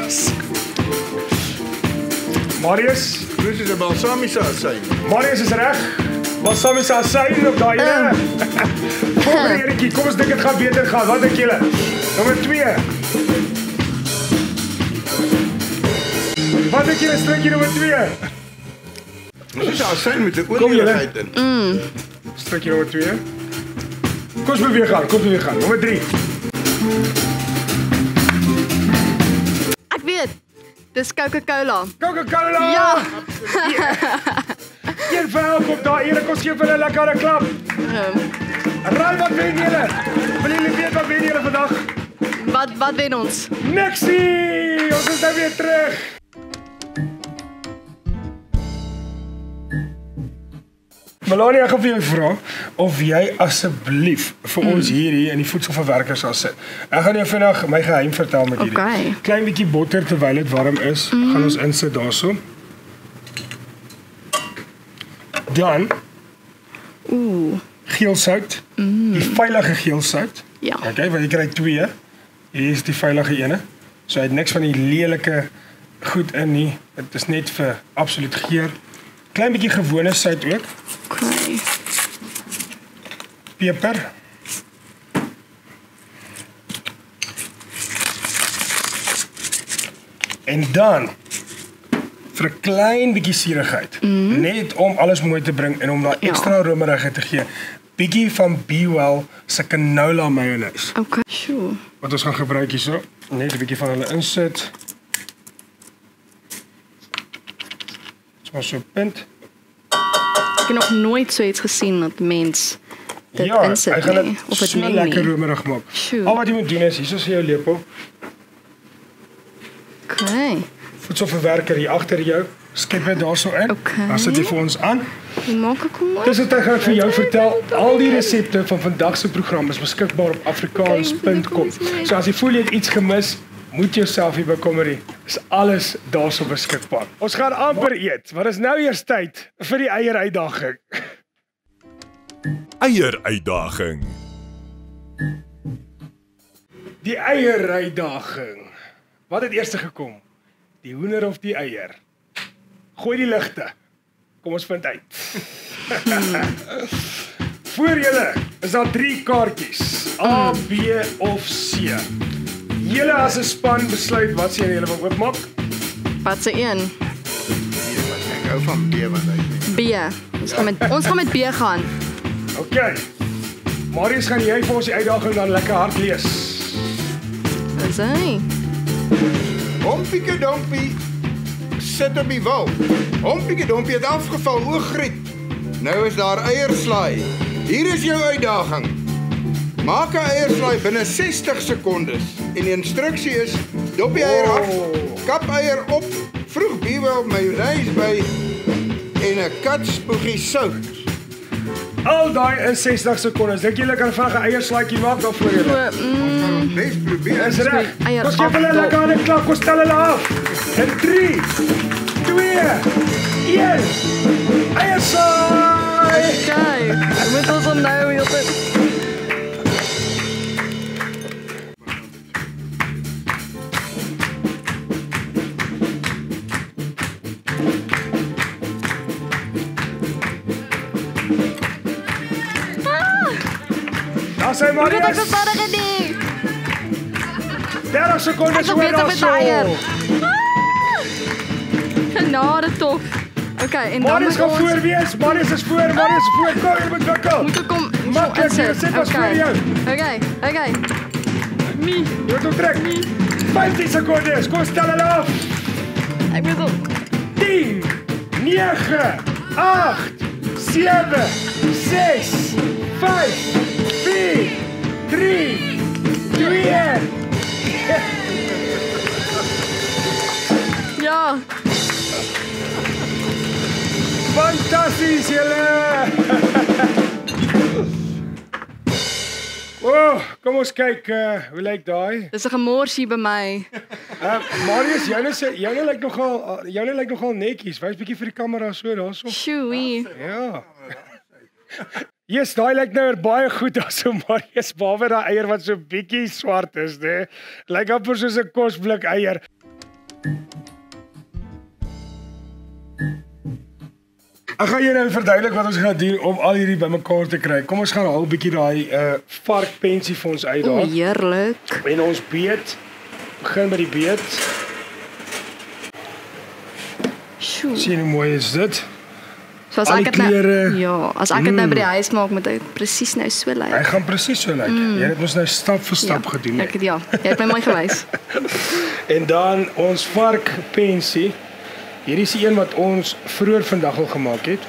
Marius, Dis is 'n balsamiese asyn. Marius is reg. Wat sal mens as sy op daai ene? Volgende enetjie, kom ons dink dit gaan beter gaan. Wat dink julle? Nommer twee. Wat dink julle strooitjie nommer twee? Dis 'n asyn met 'n Kom julle. oorigheid in. Strooitjie nommer twee. Kom ons beweeg gaan, kom ons beweeg gaan. Nommer drie. Ek weet. Dis Coca-Cola. Coca-Cola! Ja. Een velk op daai ene, kom gee vir 'n lekkere klap. Raai wat wen julle? Wil julle weet wat wen julle vandag? Wat wat wen ons? Niksie! Ons is nou weer terug. Melanie, ek gaan vir jou vra of jy asseblief vir ons hierdie in die voedselverwerker sal sit. Ek gaan jou vinnig my geheim vertel met hierdie. Okay. Klein bietjie botter terwyl dit warm is, mm. gaan ons insit daarso. Dan Ooh. geelsout, mm. die veilige geelsout. Ja. Okay, want jy kry twee. Hier is die veilige ene. So hy het niks van die lelike goed in nie. Dit is net vir absoluut geur. Klein bietjie gewone sout ook. Okay. Peper. En dan vir 'n klein bietjie suurigheid, mm. net om alles mooi te bring en om daai Ja. ekstra romerigheid te gee. Bietjie van Be Well se canola mayonnaise. Okay. Sure. Wat ons gaan gebruik hierso. Net 'n bietjie van hulle insit. Dit's maar so punt. Ek het nog nooit so iets gesien dat mens dit Ja, insit hy gaan nie, dit of dit so meng lekker nie. romerig maak. Sjoe. Al wat jy moet doen is, hier is jou lepel. Okay. Voedselverwerker hier agter jou. Skep dit daarso in. Okay. Dan sit jy vir ons aan. Hoe maak ek hom? Dis wat ek gaan vir jou vertel. Al die resepte van vandag se program is beskikbaar op afrikaans punt com. So as jy voel jy het iets gemis, moet jouself nie bekommer nie. Is alles daarso beskikbaar. Ons gaan amper eet, maar is nou eers tyd vir die eier uitdaging. Eier uitdaging. Die eier uitdaging. Wat het eers gekom? Die hoender of die eier? Gooi die ligte. Kom ons vind uit. Voor julle is daar drie kaartjies. A, B of C. Julle as 'n span besluit wat se een julle wil oopmaak. Wat se een? Ek hou van B wat hy sê. B. Ons gaan met ons gaan met B gaan. OK. Marius, gaan jy vir ons die uitdaging dan lekker hard lees? Dis hy. Hompieke dompie sit op die wal. Hompieke dompie het afgeval, o griet. Nou is daar eierslaai. Hier is jou uitdaging. Maak 'n eierslaai binne sestig sekondes. En die instruksie is: dop die eier af, kap eier op, vroeg biewel mayonaise by en 'n katspoegie sout. Al daai in sestig sekondes. Dink julle kan vinnig 'n eierslaaitjie maak daarvoor julle? Mm. Bes probeer. Dis reg. Eier Kom gee hulle lekker aan die klap, kom stel hulle af. In drie, twee, een. Eierslaai! Kyk, moet ons hom nou weer op. Daar sê Hoe het ek Marius. dit stadig gedoen? dertig sekondes Ek oor weet op met daarso. eier. Genade tog. Okay, en dan Marius moet gaan voor ons wees. Marius is voor, Marius is voor. Kom, jy moet wikkel. moet ek kom Maklik, jy sit vas voor jou. Okay, okay. Nee, Jy moet hom trek. vyftien sekondes. Kom stel hulle af. ek moet op. tien, negen, agt, sewe, ses, vyf, vier, drie, twee. Ja, Fantasties julle. Oh, kom ons kyk uh, hoe lyk daai? dis 'n gemorsie by my. Uh, Marius, joune se joune lyk nogal uh, joune lyk nogal netjies. Wys bietjie vir die kamera so daarso. Sjoe. Ja. Yes, daai lyk nou weer baie goed daarso, Marius, behalwe daai eier wat so bietjie swart is, né? Lyk amper soos 'n kosblik eier. Ek gaan jou nou verduidelik wat ons gaan doen om al hierdie bymekaar te kry. Kom ons gaan haal 'n bietjie daai uh varkpensie vir ons uit O, daar. heerlik. En ons beet. Begin by die beet. Sjoe. Sien hoe mooi is dit? So as al ek die dit nou, kleure. ja, as ek dit nou by die huis maak, moet dit presies nou so lyk. Hy gaan presies so lyk. Mm. Jy het dit mos nou stap vir stap ja, gedoen. Ek het ja, jy het my mooi gewys. En dan ons varkpensie. Hierdie is die een wat ons vroeër vandag al gemaak het.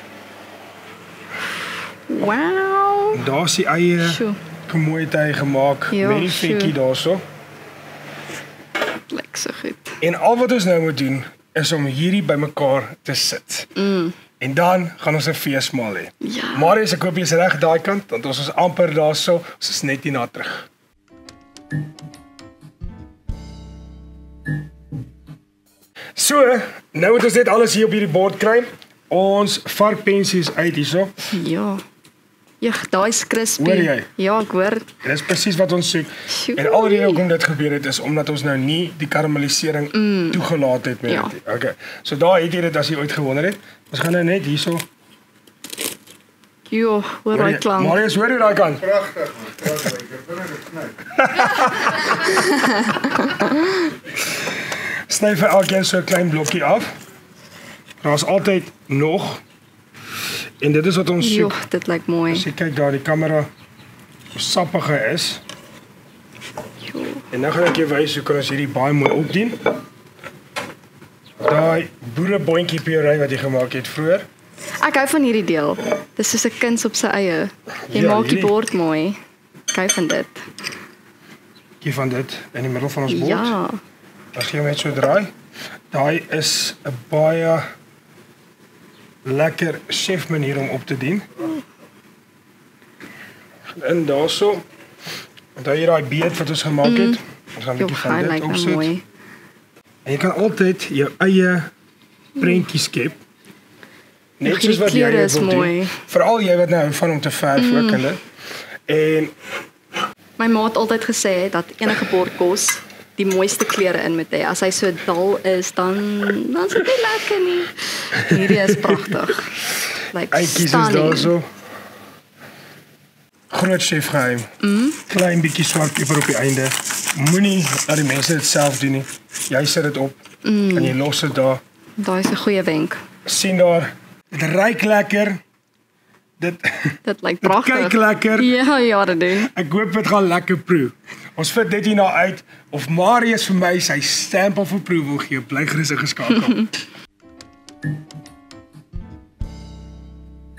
Wow. En daar's die eie. Sjoe. Hoe mooi het hy gemaak Ja, met die sjoe. vetjie daarso. Lyk so goed. En al wat ons nou moet doen is om hierdie bymekaar te sit. Mm. En dan gaan ons 'n feesmaal hê. Ja. Marius, ek hoop jy's reg daai kant want ons is amper daarso. Ons is net hierna terug. So, nou moet ons net alles hier op hierdie bord kry. Ons varkpensie is uit hierso. Ja. Ja, daai is crispy. Hoor jy? Ja, ek hoor. En dis presies wat ons soek. Sjoe. En alrede hoekom dit gebeur het is omdat ons nou nie die karamellisering mm. toegelaat het met Ja. dit. Okay. So daar het jy dit as jy ooit gewonder het. Ons gaan nou net hierso. Jo, hoor daai jy- klank. Marius, hoor jy daai kant? Pragtig. Pragtig. Ek vind dit knap. Sny vir elkeen so 'n klein blokkie af. Daar's altyd nog. En dit is wat ons Jo, soek. dit lyk mooi. As jy kyk daar die kamera hoe sappig hy is. Jo. En nou gaan ek jou wys hoe kan ons hierdie baie mooi opdien. Daai boereboontjie puree wat jy gemaak het vroeër. Ek hou van hierdie deel. Dis soos 'n kind op sy eie. Jy Ja, maak die hierdie- bord mooi. Ek hou van dit. Gee van dit in die middel van ons bord. Ja. Dan gee jy net so draai. Daai is 'n baie lekker chef manier om op te dien. En daarso. Dan hier daai beet wat ons gemaak het. Ons gaan 'n Jo, bietjie hy van lyk dit nou opsit. mooi. En jy kan altyd jou eie prentjie skep. Net Ag, soos die wat jy kleure dit is wil doen. mooi. Veral jy wat nou hou van om te verf mm. ook en dit. En My ma het altyd gesê dat enige bord kos die mooiste kleure in moet hê. As hy so dal is, dan dan is dit nie lekker nie. Hierdie is pragtig. Like eitjies is stunning. daarso. Groot chef geheim. Mm. Klein bietjie swart peper op die einde. Moenie dat die mense dit self doen nie. Jy sit dit op mm. en jy los dit daar. Daai is 'n goeie wenk. Sien daar, dit ruik lekker. Dit Dit lyk dit pragtig. kyk lekker. Ja, ja, dit doen. Ek hoop dit gaan lekker proe. Ons vind dit hierna uit of Marius vir my sy stamp of approval gee. Bly gerus ingeskakel.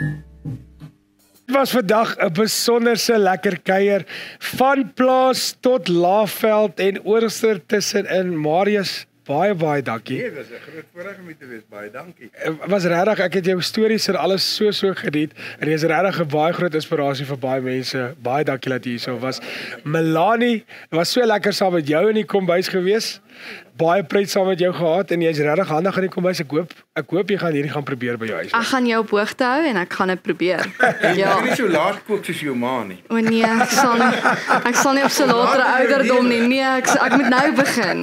Dit was vandag 'n besonderse lekker kuier van plaas tot Laagveld en oorster tussenin. Marius, baie baie dankie. Nee, dit was 'n groot voorreg om hier te wees. Baie dankie. Was regtig, ek het jou stories en alles so so geniet en jy is regtig 'n baie groot inspirasie vir baie mense. Baie dankie dat jy hier so was. Melanie, was so lekker saam met jou in die kombuis gewees. Baie pret saam met jou gehad en jy's regtig handig in die kombuis. Ek hoop ek hoop jy gaan hierdie gaan probeer by jou huis. Ek gaan jou op hoogte hou en ek gaan dit probeer. Jy Ja. kan nie so laat kook soos jou ma nie. O nee, ek sal nie, ek sal nie op so latere ouderdom nie. Nee, ek ek moet nou begin.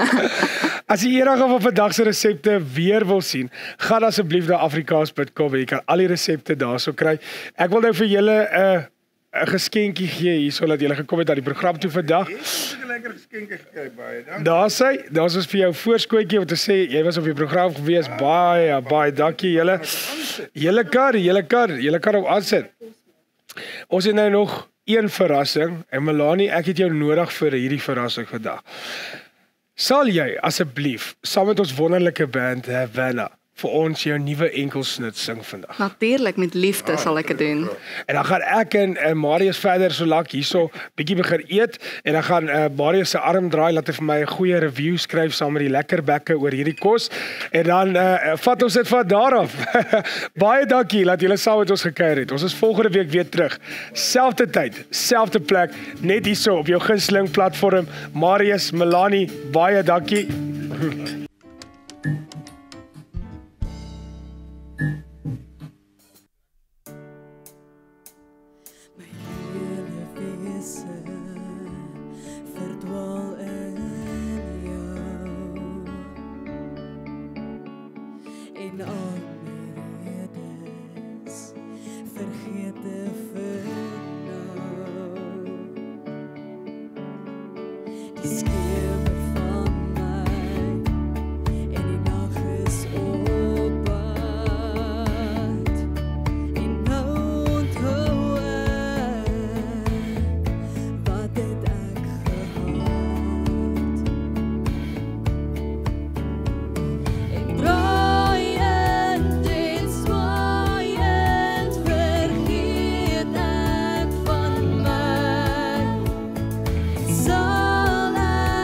As jy enige van vandag se resepte weer wil sien, gaan asseblief na afrikaans punt com en jy kan al die resepte daarso kry. Ek wil nou vir julle 'n uh, 'n geskenkie gee hierso dat julle gekom het aan die program toe vandag. Dis 'n lekker geskenkie gekry baie. Dankie. Daar's hy. Daar's ons vir jou voorskootjie om te sê jy was op die program gewees. Baie baie dankie julle. Julle kan, julle kan, julle kan op aansit. Ons het nou nog een verrassing en Melanie, ek het jou nodig vir hierdie verrassing vandag. Sal jy asseblief saam met ons wonderlike band Havana vir ons jou nuwe enkelsnit sing vandag? Natuurlik met liefde sal ek dit doen. En dan gaan ek en uh, Marius verder so lank hierso bietjie begin eet en dan gaan uh, Marius se arm draai laat hy vir my 'n goeie review skryf saam met die lekker bekke oor hierdie kos en dan uh, vat ons dit van daar af. Baie dankie dat julle saam met ons gekuier het. Ons is volgende week weer terug. Selfde tyd, selfde plek, net hierso op jou gunsteling platform. Marius, Melanie, baie dankie. Zal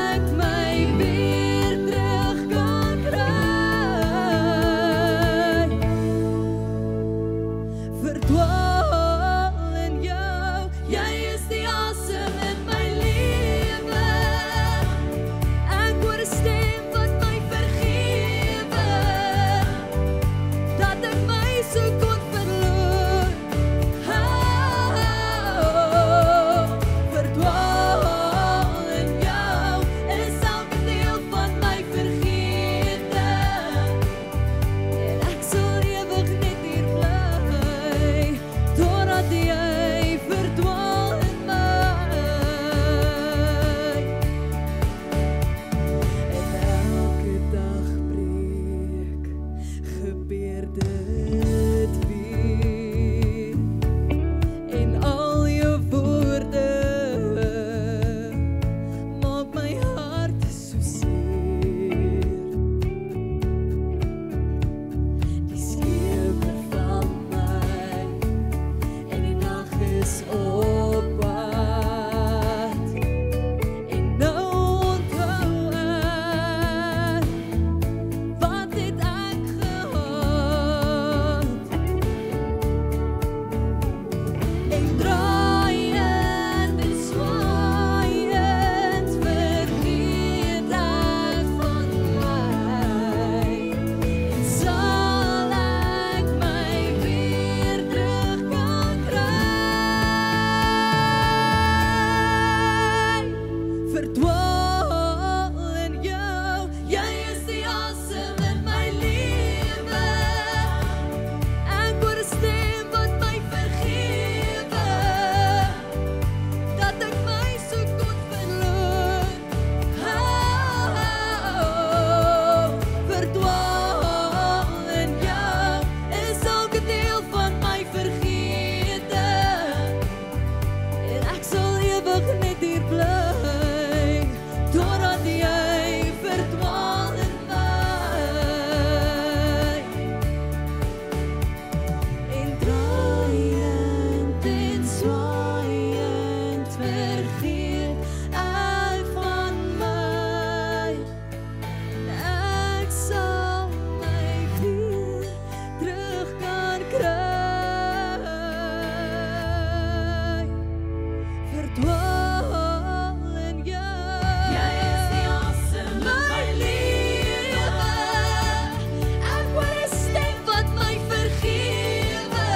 verdwaal in jou. Jy is die asem in my lewe. Ek wil 'n stem wat my vergewe,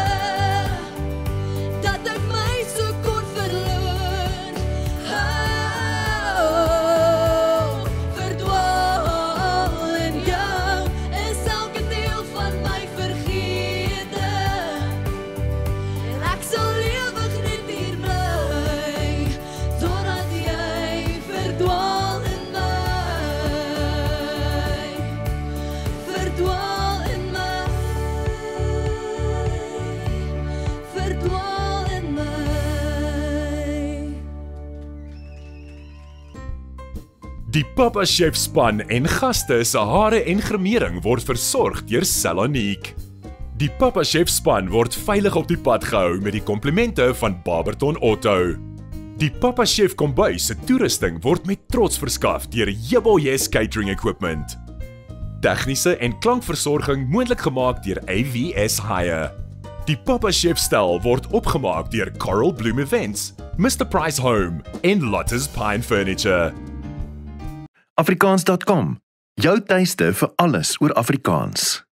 dat ek my so kon verloor. Oh, verdwaal in jou, is elke deel van my vergete. En ek sal ewig net hier bly, totdat jy verdwaal in my. Verdwaal in my. Verdwaal in my. Die Papa Chef span en gaste se hare en gremering word versorg deur Salonique. Die Papa Chef span word veilig op die pad gehou met die komplimente van Barberton Auto. Die Papa Chef kombuis se toerusting word met trots verskaf deur Yebo Yes Catering Equipment. Tegniese en klankversorging moontlik gemaak deur A V S Hire. Die Papa Chef stel word opgemaak deur Coral Bloom Events, Mister Price Home en Lottes Pine Furniture. Afrikaans punt com, jou tuiste vir alles oor Afrikaans.